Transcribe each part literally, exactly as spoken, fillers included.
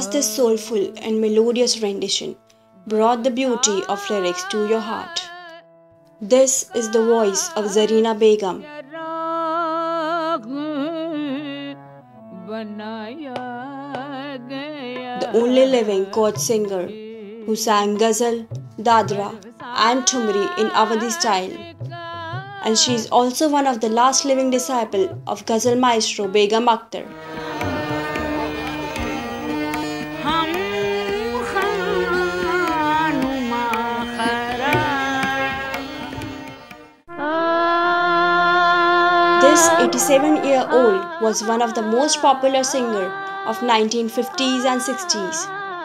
just this soulful and melodious rendition brought the beauty of lyrics to your heart. This is the voice of Zarina Begum, the only living court singer who sang ghazal, dadra and thumri in Awadhi style. And she is also one of the last living disciples of ghazal maestro Begum Akhtar. This eighty-seven-year-old was one of the most popular singers of nineteen fifties and sixties.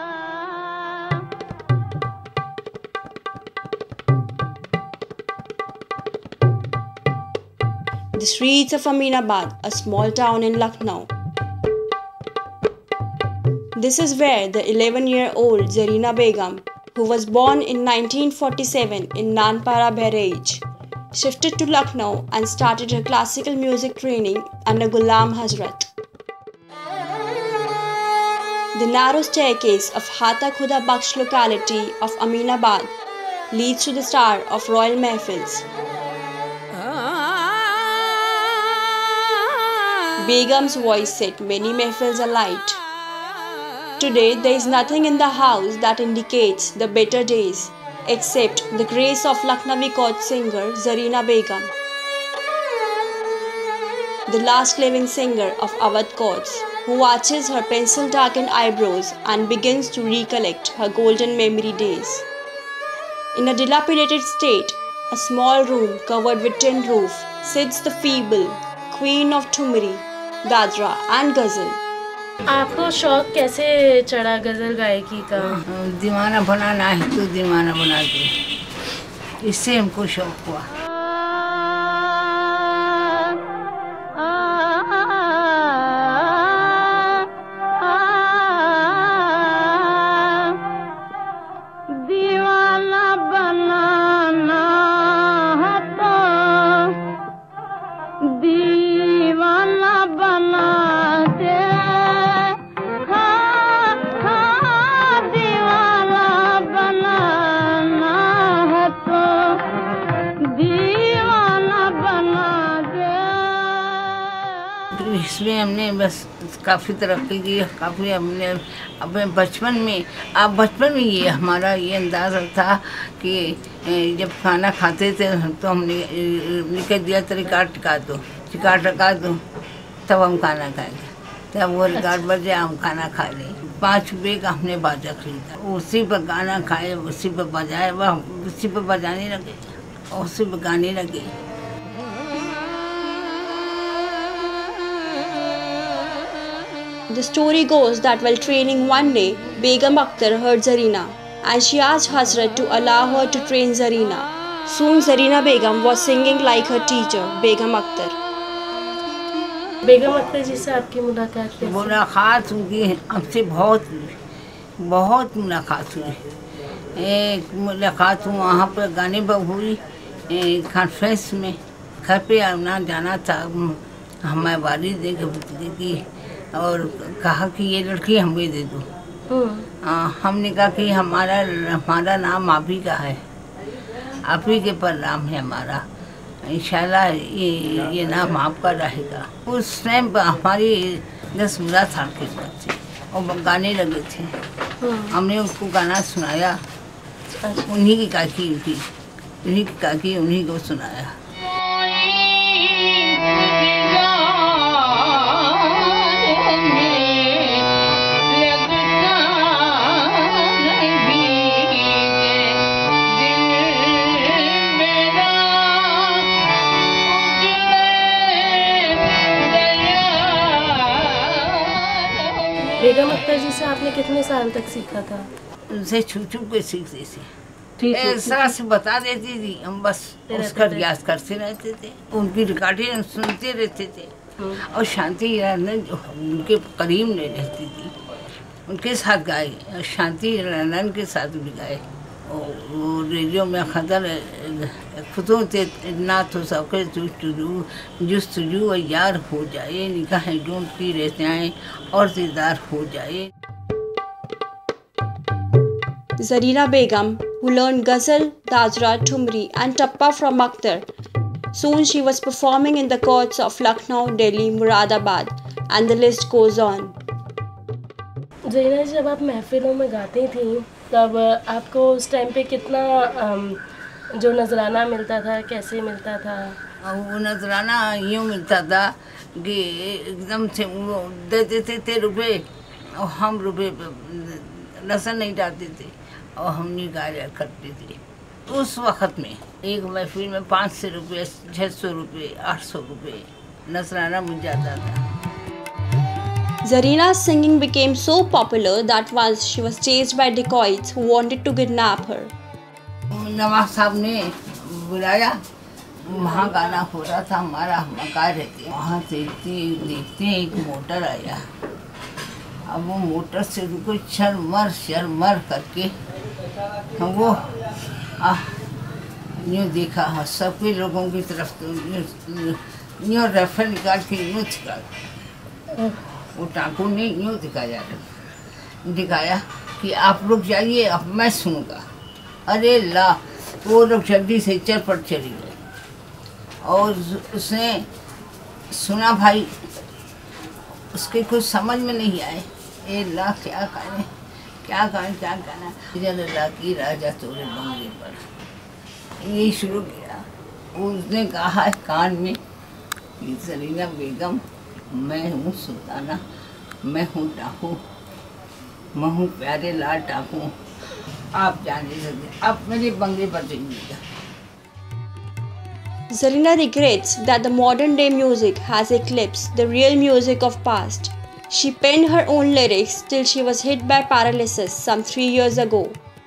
The streets of Aminabad, a small town in Lucknow. This is where the eleven-year-old Zarina Begum, who was born in nineteen forty-seven in Nanpara, Bareilly, shifted to Lucknow and started her classical music training under Ghulam Hazrat. The narrow staircase of Hata Khuda Bakhsh locality of Aminabad leads to the star of Royal Mehfils. Begum's voice set many mehfils alight. Today, there is nothing in the house that indicates the better days except the grace of Lucknowi court singer Zarina Begum, the last living singer of Awadh courts, who arches her pencil-darkened eyebrows and begins to recollect her golden memory days. In a dilapidated state, a small room covered with tin roof, sits the feeble queen of Thumri, Dadra and Ghazal. आपको शौक कैसे चढ़ा गजल गायकी का? दीवाना बनाना है तो दीवाना बना दे, इससे हमको शौक हुआ। इसमें हमने बस काफ़ी तरक्की की, काफ़ी हमने अपने बचपन में आप बचपन में ये हमारा ये अंदाज़ा था कि जब खाना खाते थे तो हमने निकल दिया तो रिकॉर्ड टिका दो रिकॉर्ड रखा दो तब हम खाना खाएंगे, तब वो रिकॉर्ड बजे हम खाना खा लें। पाँच रुपये का हमने बाजा खरीदा, उसी पर गाना खाए, उसी पर बजाए, वह उसी पर बजाने लगे और उसी पर गाने लगे। The story goes that while training one day, Begum Akhtar heard Zarina and she asked Hazrat to allow her to train Zarina. Soon Zarina Begum was singing like her teacher, Begum Akhtar. बेगम अख्तर जी से आपकी मुलाकात कैसे? मुलाकात उनकी हमसे बहुत बहुत मुलाकात हुई। एक मुलाकात वहाँ पर गाने पर हुई कॉन्फ्रेंस में। घर पे आना जाना था, हमारे वालिद ने की और कहा कि ये लड़की हमें दे दो। हमने कहा कि हमारा हमारा नाम आप ही का है, आप ही के पर नाम है हमारा, इंशाल्लाह ये ये नाम आपका रहेगा। उस टाइम पर हमारी दस बारह साल की बात थी और गाने लगे थे। हमने उसको गाना सुनाया, उन्हीं की काकी उठी उन्हीं की काकी उन्हीं को सुनाया। बेगम अख्तर जी से आपने कितने साल तक सीखा था? उनसे छुप छुप के सीखते थे, ऐसा से बता देती थी, हम बस उसका रियाज करते रहते थे, उनकी रिकॉर्डिंग सुनते रहते थे। और शांति हीरानंद जो उनके करीब नहीं रहती थी, उनके साथ गाए और शांति हीरानंद के साथ भी गाए। वो रेडियो में खदर खुदों से ना तो सबके जुस्तजू जुस्तजू यार हो जाए, निगाहें ढूंढती रहते आए और दीदार हो जाए। Zarina Begum, who learned ghazal, dajra, thumri and tappa from Akhtar. Soon she was performing in the courts of Lucknow, Delhi, Muradabad, and the list goes on. Zarina जी, जब आप महफिलों में गाती थी तब आपको उस टाइम पे कितना जो नजराना मिलता था, कैसे मिलता था? वो नजराना यूँ मिलता था कि एकदम से वो दे देते थे रुपए और हम रुपए नजर नहीं डालते थे और हम नहीं गाया करते थे। उस वक़्त में एक महफिल में पाँच सौ रुपये, छः सौ रुपये, आठ सौ रुपये नजराना मिल जाता था। Zarina's singing became so popular that once she was chased by dacoits who wanted to kidnap her. नवाब साहब ने बुलाया, वहाँ गाना हो रहा था हमारा, हम गा रहे थे। वहाँ देखते देखते एक मोटर आया। अब वो मोटर से रुको शर्मर शर्मर करके वो यूँ देखा, हाँ सबके लोगों की तरफ तो यूँ रेफर निकाल के यूँ दिखा, वो टाकू ने यूँ दिखाया दिखाया कि आप लोग जाइए, अब मैं सुनूंगा। अरे ला, वो लोग जल्दी से चल पड़ चली गए और उसने सुना भाई, उसके कुछ समझ में नहीं आए। ए ला क्या गाने क्या गाने क्या गाना जल ला की राजा तोरे बंगले पर, यही शुरू किया। उसने कहा कान में कि ज़रीना बेगम, मैं हूँ सुल्ताना, मैं हूँ टाकू, मैं हूँ प्यारे लाल टाकू, आप जान नहीं सकते, आप मेरे बंगले पर जाइएगा। Zarina regrets that the modern day music has eclipsed the real music of past. She penned her own lyrics till she was hit by paralysis some three years ago.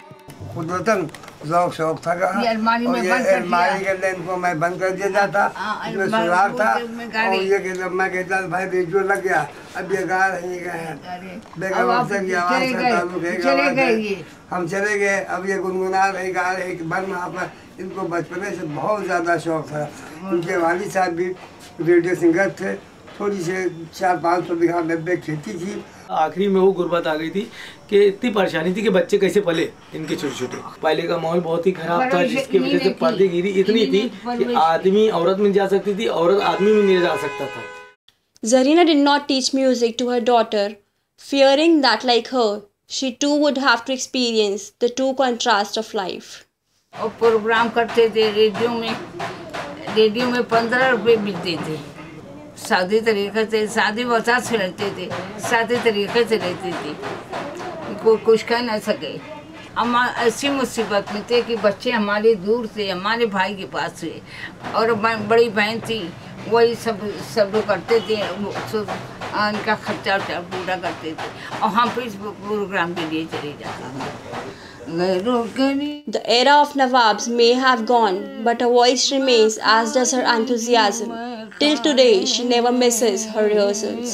शौक शौक था और ये अलमारी के अंदर इनको मैं बंद कर दिया था, इसमें सुराख था और ये कहता मैं कहता भाई रेडियो लग गया, अब ये गा रही हैं बेगम अख्तर की आवाज़ का ताल्लुक है, हम चले गए। अब ये गुनगुना रही गा रही बन वहाँ पर। इनको बचपन से बहुत ज़्यादा शौक था। उनके वालिद साहब भी रेडियो सिंगर थे, थोड़ी से चार पाँच सौ बीघा में खेती थी। आखिरी में वो गुर्बत आ गई थी कि इतनी परेशानी थी कि बच्चे कैसे पले इनके छोटे छोटे। पहले का माहौल बहुत ही खराब था, जिसकी वजह से पर्देगिरी इतनी थी कि आदमी औरत में जा सकती थी, औरत आदमी में नहीं जा सकता था। Zarina did not teach music to her daughter, fearing that like her, she too would have to experience the two contrasts of life. और प्रोग्राम करते थे रेडियो में, रेडियो में पंद्रह रुपये मिलते थे। सादे तरीक़े से सादे वजह से रहते थे, सादे तरीक़े से रहते थे, कोई कुछ कह न सके। हम ऐसी मुसीबत में थे कि बच्चे हमारे दूर थे, हमारे भाई के पास थे और बड़ी बहन थी, वही सब सब लोग करते थे, उनका खर्चा वर्चा पूरा करते थे और हम फिर प्रोग्राम के लिए चले जाते थे। The era of Nawabs may have gone, but her voice remains, as does her enthusiasm. Till today, she never misses her rehearsals.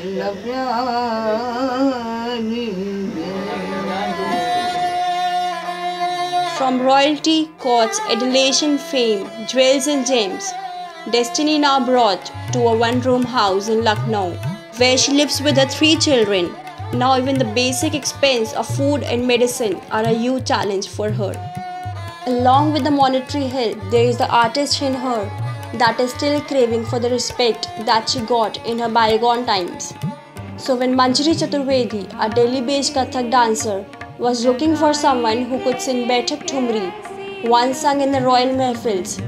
From royalty, courts, adulation, fame, jewels and gems, destiny now brought to a one-room house in Lucknow, where she lives with her three children. Now even the basic expense of food and medicine are a huge challenge for her. Along with the monetary help, there is the artist in her that is still craving for the respect that she got in her bygone times. So when Manjari Chaturvedi, a Delhi-based Kathak dancer, was looking for someone who could sing Baithak Thumri, one sung in the royal mahfils,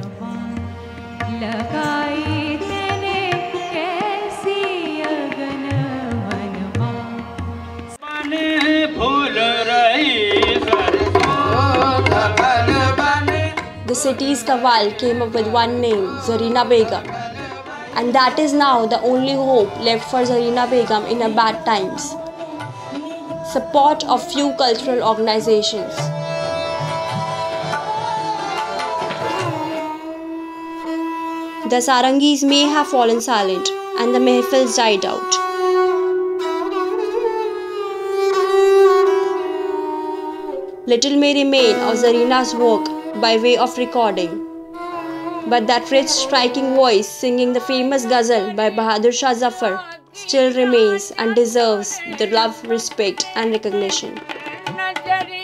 the city's Kawal came up with one name, Zarina Begum. And that is now the only hope left for Zarina Begum in her bad times. Support of few cultural organizations. The Sarangis may have fallen silent and the mehfils died out. Little may remain of Zarina's work by way of recording, but that rich, striking voice singing the famous ghazal by Bahadur Shah Zafar still remains and deserves the love, respect and recognition.